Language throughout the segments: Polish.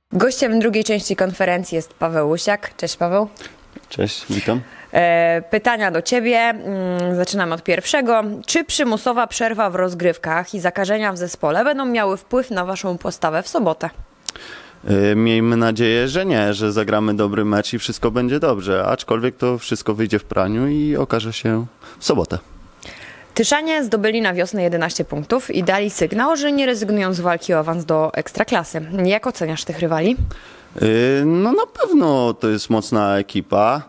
Gościem drugiej części konferencji jest Paweł Łysiak. Cześć Paweł. Cześć, witam. Pytania do Ciebie. Zaczynamy od pierwszego. Czy przymusowa przerwa w rozgrywkach i zakażenia w zespole będą miały wpływ na Waszą postawę w sobotę? Miejmy nadzieję, że nie, że zagramy dobry mecz i wszystko będzie dobrze, aczkolwiek to wszystko wyjdzie w praniu i okaże się w sobotę. Tyszanie zdobyli na wiosnę 11 punktów i dali sygnał, że nie rezygnują z walki o awans do Ekstraklasy. Jak oceniasz tych rywali? No na pewno to jest mocna ekipa,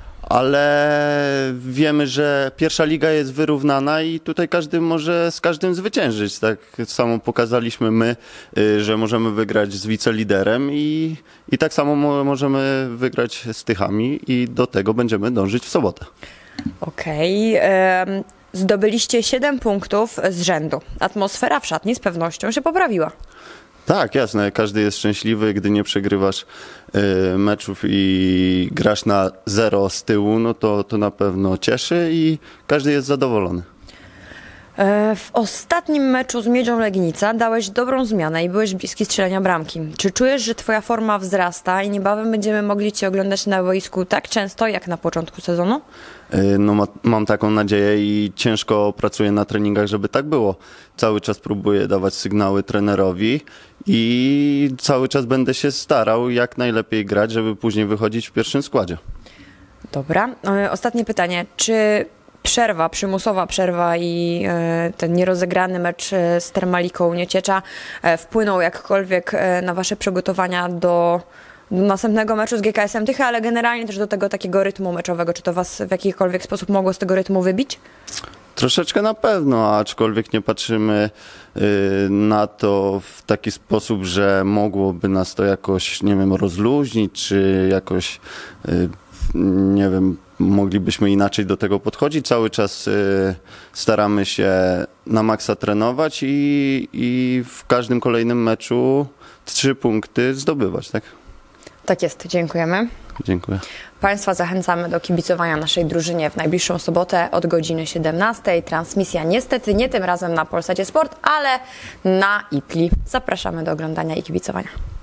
ale wiemy, że pierwsza liga jest wyrównana i tutaj każdy może z każdym zwyciężyć. Tak samo pokazaliśmy my, że możemy wygrać z wiceliderem i tak samo możemy wygrać z Tychami i do tego będziemy dążyć w sobotę. Okej. Zdobyliście 7 punktów z rzędu. Atmosfera w szatni z pewnością się poprawiła. Tak, jasne. Każdy jest szczęśliwy, gdy nie przegrywasz meczów i grasz na 0 z tyłu, no to na pewno cieszy i każdy jest zadowolony. W ostatnim meczu z Miedzią Legnica dałeś dobrą zmianę i byłeś bliski strzelenia bramki. Czy czujesz, że Twoja forma wzrasta i niebawem będziemy mogli Cię oglądać na boisku tak często jak na początku sezonu? No, mam taką nadzieję i ciężko pracuję na treningach, żeby tak było. Cały czas próbuję dawać sygnały trenerowi i cały czas będę się starał jak najlepiej grać, żeby później wychodzić w pierwszym składzie. Dobra. Ostatnie pytanie. Czy przymusowa przerwa i ten nierozegrany mecz z Termaliką Nieciecza wpłynął jakkolwiek na Wasze przygotowania do następnego meczu z GKS-em Tychy, ale generalnie też do tego takiego rytmu meczowego? Czy to Was w jakikolwiek sposób mogło z tego rytmu wybić? Troszeczkę na pewno, aczkolwiek nie patrzymy na to w taki sposób, że mogłoby nas to jakoś, nie wiem, rozluźnić, czy jakoś, nie wiem, moglibyśmy inaczej do tego podchodzić. Cały czas staramy się na maksa trenować i w każdym kolejnym meczu 3 punkty zdobywać, tak? Tak jest, dziękujemy. Dziękuję. Państwa zachęcamy do kibicowania naszej drużynie w najbliższą sobotę od godziny 17. Transmisja niestety nie tym razem na Polsacie Sport, ale na IPLI. Zapraszamy do oglądania i kibicowania.